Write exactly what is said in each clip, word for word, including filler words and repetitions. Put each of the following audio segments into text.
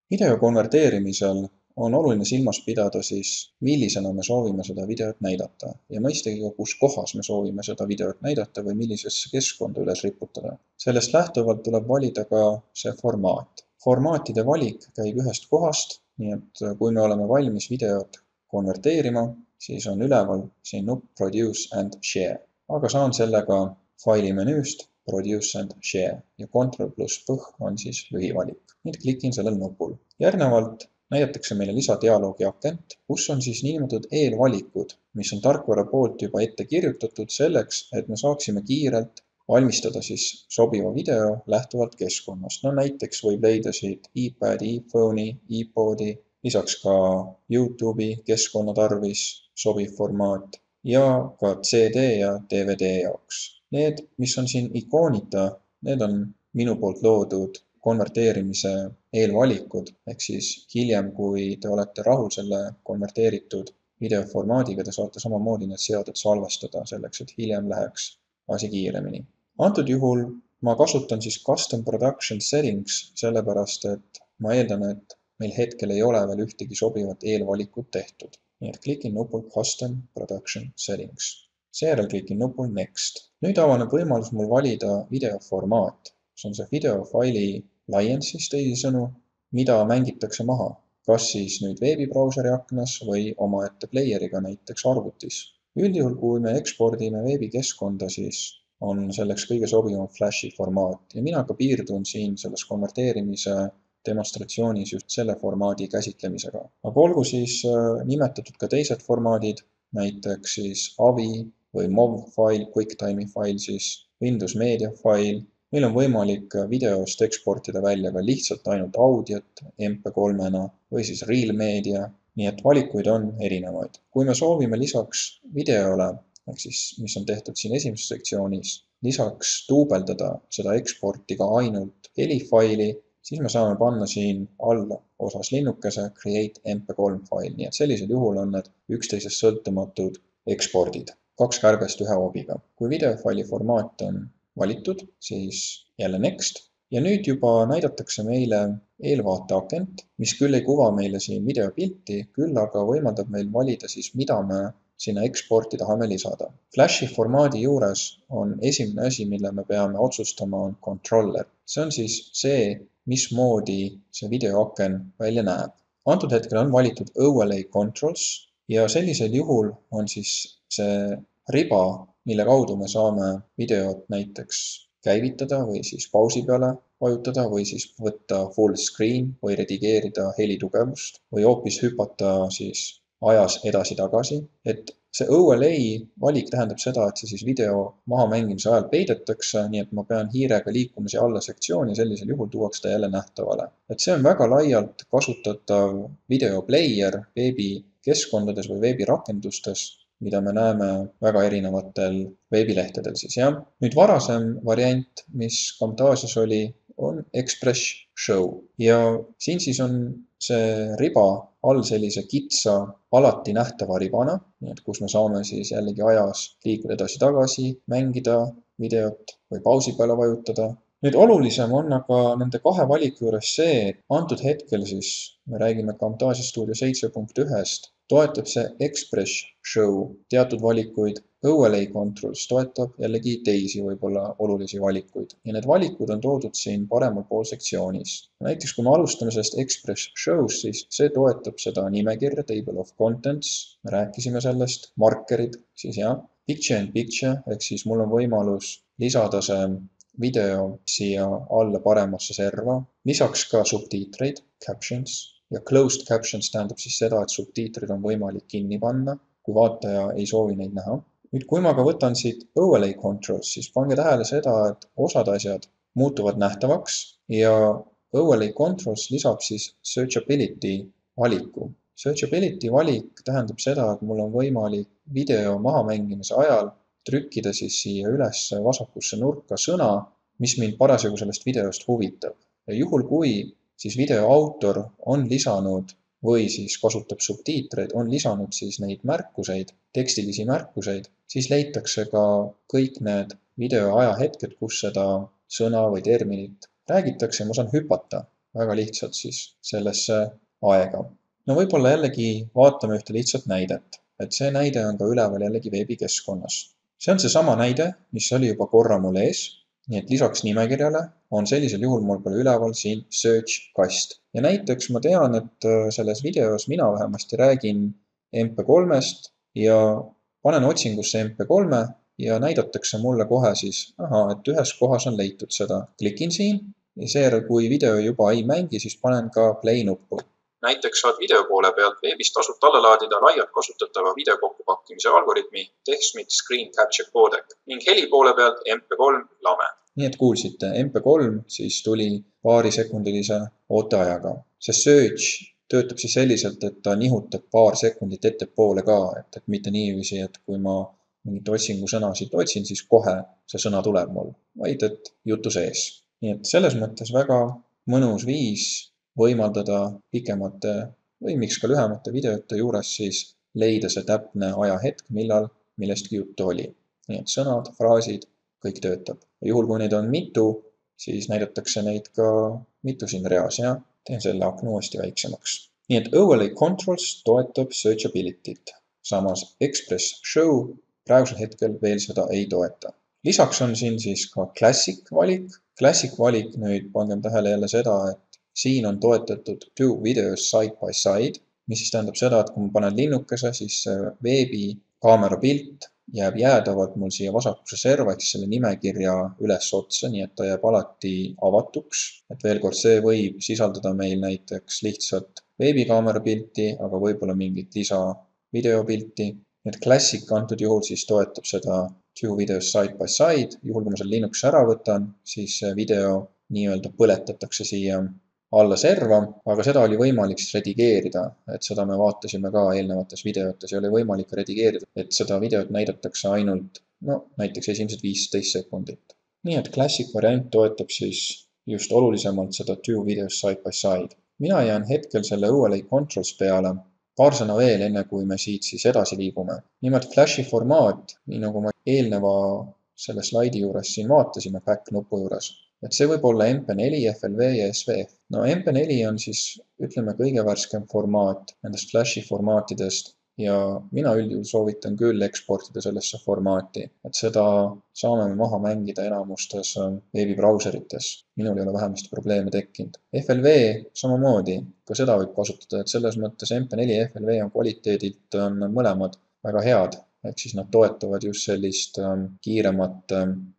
Video konverteerimisel on oluline silmas pidada siis, millisena me soovime seda videot näidata ja mõistagi ka, kus kohas me soovime seda videot näidata või millisesse keskkonda üles riputada. Sellest lähtuvalt tuleb valida ka see formaat. Formaatide valik käib ühest kohast, nii et kui me oleme valmis videot konverteerima, siis on üleval siin nupp Produce and Share, aga saan sellega faili menüüst Produce and Share ja Ctrl pluss P on siis lühivalik. Nüüd klikin sellel nupul. Järgnevalt näidatakse meile lisadialoogi akent, kus on siis niinimetatud eelvalikud, mis on tarkvara poolt juba ette kirjutatud selleks, et me saaksime kiirelt valmistada siis sobiva video lähtuvalt keskkonnast. No näiteks võib leida siit iPadi, iPhone'i, iPodi, lisaks ka YouTube'i keskkonna tarvis sobiv formaat ja ka C D ja D V D jaoks. Need, mis on siin ikoonita, need on minu poolt loodud konverteerimise eelvalikud, ehk siis hiljem, kui te olete rahul selle konverteeritud videoformaadiga, te saate samamoodi need seaded salvestada selleks, et hiljem läheks asi kiiremini. Antud juhul ma kasutan siis Custom Production Settings, sellepärast et ma eeldan, et meil hetkel ei ole veel ühtegi sobivat eelvalikut tehtud. Nii et klikin nupul Custom Production Settings. Seejärel klikin nupul Next. Nüüd avaneb võimalus mul valida videoformaat. See on see videofaili laiend siis teisisõnu, mida mängitakse maha, kas siis nüüd veebibrauseri aknas või omaette playeriga näiteks arvutis. Üldjuhul, kui me ekspordime veebikeskkonda, siis on selleks kõige sobivam Flashi formaat ja mina ka piirdun siin selles konverteerimise demonstratsioonis just selle formaadi käsitlemisega. Aga olgu siis nimetatud ka teised formaadid, näiteks siis A V I või M O V fail, QuickTime'i fail, siis Windows Media fail. Meil on võimalik videost eksportida välja ka lihtsalt ainult audiot M P kolmena või siis Real Media, nii et valikuid on erinevaid. Kui me soovime lisaks videole, ehk siis mis on tehtud siin esimeses sektsioonis, lisaks duubeldada seda eksporti ka ainult helifaili, siis me saame panna siin alla osas linnukese Create M P kolm fail, nii et sellisel juhul on need üksteisest sõltumatud ekspordid, kaks kärbest ühe obiga. Kui videofaili formaat on valitud, siis jälle Next. Ja nüüd juba näidatakse meile eelvaateakent, mis küll ei kuva meile siin videopilti, küll aga võimaldab meil valida siis, mida me sinna eksporti tahame lisada. Flashi formaadi juures on esimene asi, mille me peame otsustama, on controller. See on siis see, mismoodi see videoaken välja näeb. Antud hetkel on valitud Overlay Controls ja sellisel juhul on siis see riba, mille kaudu me saame videot näiteks käivitada või siis pausi peale vajutada või siis võtta full screen või redigeerida helitugevust või hoopis hüpata siis ajas edasi-tagasi. Et see O L A valik tähendab seda, et see siis video maha mängimise ajal peidetakse, nii et ma pean hiirega liikumise alla sektsiooni ja sellisel juhul tuuakse ta jälle nähtavale. Et see on väga laialt kasutatav videoplayer veebikeskkondades või veebirakendustes, mida me näeme väga erinevatel veebilehtedel siis, jah. Nüüd varasem variant, mis Camtasias oli, on Express Show ja siin siis on see riba all sellise kitsa, alati nähtava ribana, nii et kus me saame siis jällegi ajas liikuda edasi-tagasi, mängida videot või pausi peale vajutada. Nüüd olulisem on aga nende kahe valiku juures see, et antud hetkel siis me räägime Camtasia Studio seitse punkt üks, toetab see Express Show teatud valikuid, O L A Controls toetab jällegi teisi võib-olla olulisi valikuid. Ja need valikud on toodud siin paremal pool sektsioonis. Näiteks kui me alustame sellest Express Show's, siis see toetab seda nimekirja, Table of Contents, me rääkisime sellest, markerid, siis jah, Picture in Picture, ehk siis mul on võimalus lisada see video siia alla paremasse serva, lisaks ka subtiitreid, captions, ja closed captions tähendab siis seda, et subtiitrid on võimalik kinni panna, kui vaataja ei soovi neid näha. Nüüd, kui ma ka võtan siit O L A Controls, siis pange tähele seda, et osad asjad muutuvad nähtavaks ja O L A Controls lisab siis Searchability valiku. Searchability valik tähendab seda, et mul on võimalik video maha mängimise ajal trükkida siis siia üles vasakusse nurka sõna, mis mind parasjagu sellest videost huvitab. Ja juhul, kui siis video autor on lisanud või siis kasutab subtiitreid, on lisanud siis neid märkuseid, tekstilisi märkuseid, siis leitakse ka kõik need video ajahetked, kus seda sõna või terminit räägitakse ja ma saan hüpata väga lihtsalt siis sellesse aega. No võib-olla jällegi vaatame ühte lihtsat näidet, et see näide on ka üleval jällegi veebikeskkonnas. See on seesama näide, mis oli juba korra mul ees, nii et lisaks nimekirjale on sellisel juhul mul peal üleval siin search kast. Ja näiteks ma tean, et selles videos mina vähemasti räägin M P kolmest ja panen otsingusse M P kolme ja näidatakse mulle kohe siis, aha, et ühes kohas on leitud seda. Klikin siin ja seejärel, kui video juba ei mängi, siis panen ka play nuppu. Näiteks saad video poole pealt veebist tasult alla laadida laialt kasutatava video kokkupakkimise algoritmi TextSmith Screen Capture Codec ning heli poole pealt M P kolm lame. Nii et kuulsite, M P kolm siis tuli paari sekundilise ooteajaga. See search töötab siis selliselt, et ta nihutab paar sekundit ettepoole ka, et, et mitte niiviisi, et kui ma mingit otsingu sõnasid otsin, siis kohe see sõna tuleb mul, vaid et jutu sees. Nii et selles mõttes väga mõnus viis võimaldada pikemate või miks ka lühemate videote juures siis leida see täpne ajahetk, millal millestki juttu oli. Nii et sõnad, fraasid, kõik töötab. Ja juhul, kui neid on mitu, siis näidatakse neid ka mitu siin reas ja teen selle akna uuesti väiksemaks. Nii et O L A Controls toetab searchability't. Samas Express Show praegusel hetkel veel seda ei toeta. Lisaks on siin siis ka Classic valik. Classic valik nüüd pangem tähele jälle seda, et siin on toetatud two videos side by side, mis siis tähendab seda, et kui ma panen linnukese, siis veebi kaamera pilt jääb jäädavalt mul siia vasakusse serva, ehk selle nimekirja üles otsa, nii et ta jääb alati avatuks. Et veel kord see võib sisaldada meil näiteks lihtsalt veebikaamera pilti, aga võib-olla mingit lisa videopilti. Et Classic antud juhul siis toetab seda two videos side by side. Juhul, kui ma selle linnukese ära võtan, siis video nii-öelda põletatakse siia alla serva, aga seda oli võimalik siis redigeerida, et seda me vaatasime ka eelnevates videotes ja oli võimalik redigeerida, et seda videot näidatakse ainult, no näiteks esimesed viisteist sekundit. Nii et Classic variant toetab siis just olulisemalt seda two videos side by side. Mina jään hetkel selle O L A Controls peale. Paar sõna veel, enne kui me siit siis edasi liigume. Nimelt Flashi formaat, nii nagu ma eelneva selle slaidi juures siin vaatasime back nupu juures. Et see võib olla M P neli, F L V ja S V F. No M P neli on siis, ütleme, kõige värskem formaat nendest Flashi formaatidest ja mina üldjuhul soovitan küll eksportida sellesse formaati, et seda saame me maha mängida enamustes veebibrauserites. Minul ei ole vähemasti probleeme tekkinud. F L V samamoodi, ka seda võib kasutada, et selles mõttes M P neli ja F L V on kvaliteedilt on mõlemad väga head. Ehk siis nad toetavad just sellist kiiremat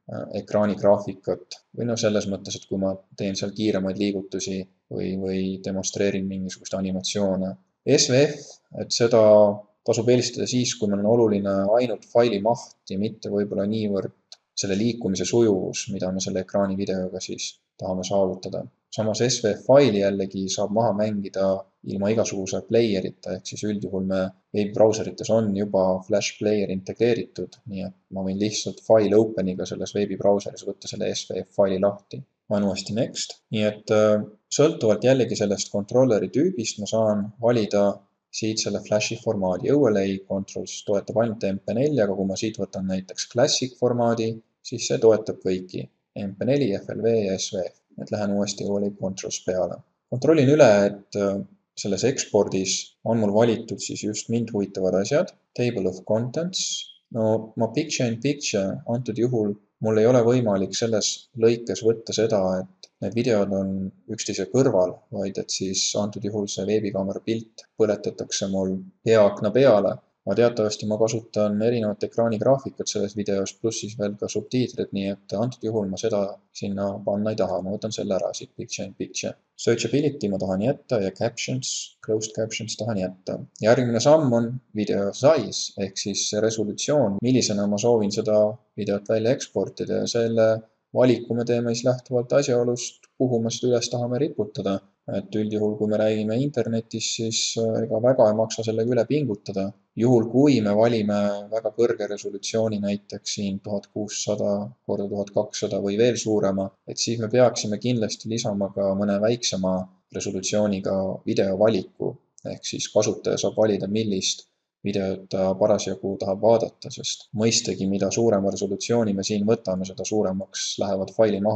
ekraanigraafikat või no selles mõttes, et kui ma teen seal kiiremaid liigutusi või, või demonstreerin mingisugust animatsioone. S V F, et seda tasub eelistada siis, kui meil on oluline ainult faili maht ja mitte võib-olla niivõrd selle liikumise sujuvus, mida me selle ekraani videoga siis tahame saavutada. Samas S V F faili jällegi saab maha mängida ilma igasuguse playerita, ehk siis üldjuhul me veebibrauserites on juba Flash Player integreeritud, nii et ma võin lihtsalt file openiga selles veebibrauseris võtta selle S V F faili lahti. Panen uuesti next. Nii et sõltuvalt jällegi sellest kontrolleri tüübist ma saan valida siit selle Flashi formaadi. O L A Controls toetab ainult M P neli, aga kui ma siit võtan näiteks Classic formaadi, siis see toetab kõiki M P neli, F L V ja S V F. Et lähen uuesti O L A Controls peale. Kontrollin üle, et selles ekspordis on mul valitud siis just mind huvitavad asjad. Table of Contents. No ma picture in picture antud juhul mul ei ole võimalik selles lõikes võtta seda, et need videod on üksteise kõrval, vaid et siis antud juhul see veebikaamera pilt põletatakse mul peaakna peale. Ma teatavasti ma kasutan erinevat ekraanigraafikat selles videos, pluss siis veel ka subtiitrid, nii et antud juhul ma seda sinna panna ei taha. Ma võtan selle ära siit picture in picture. Searchability ma tahan jätta ja captions, closed captions tahan jätta. Järgmine samm on video size ehk siis resolutsioon, millisena ma soovin seda videot välja eksportida ja selle valiku me teeme siis lähtuvalt asjaolust, kuhu me seda üles tahame riputada. Et üldjuhul, kui me räägime internetis, siis ega väga ei maksa sellega üle pingutada. Juhul, kui me valime väga kõrge resolutsiooni, näiteks siin tuhat kuussada korda tuhat kakssada või veel suurema, et siis me peaksime kindlasti lisama ka mõne väiksema resolutsiooniga videovaliku. Ehk siis kasutaja saab valida, millist videot ta parasjagu tahab vaadata, sest mõistagi, mida suurema resolutsiooni me siin võtame, seda suuremaks lähevad failimahud.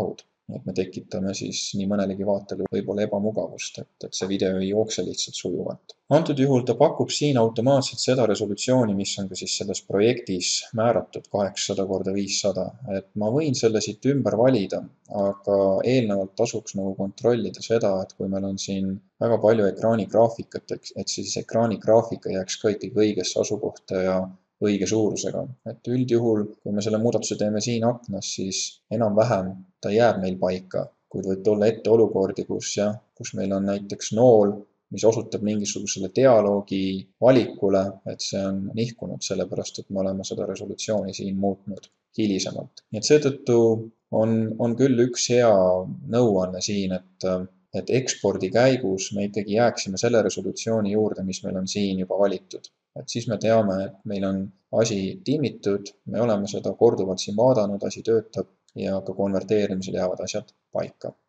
et me tekitame siis nii mõnelegi vaatele võib-olla ebamugavust, et, et see video ei jookse lihtsalt sujuvalt. Antud juhul ta pakub siin automaatselt seda resolutsiooni, mis on ka siis selles projektis määratud kaheksasada korda viissada, et ma võin selle siit ümber valida, aga eelnevalt tasuks nagu kontrollida seda, et kui meil on siin väga palju ekraanigraafikat, et siis ekraanigraafika jääks ka ikkagi õigesse asukohta ja õige suurusega. Et üldjuhul, kui me selle muudatuse teeme siin aknas, siis enam-vähem ta jääb meil paika, kuid võib tulla ette olukordi, kus, jah, kus meil on näiteks nool, mis osutab mingisugusele dialoogi valikule, et see on nihkunud sellepärast, et me oleme seda resolutsiooni siin muutnud hilisemalt. Nii et seetõttu on, on küll üks hea nõuanne siin, et, et ekspordi käigus me ikkagi jääksime selle resolutsiooni juurde, mis meil on siin juba valitud. Et siis me teame, et meil on asi timmitud, me oleme seda korduvalt siin vaadanud, asi töötab ja ka konverteerimisel jäävad asjad paika.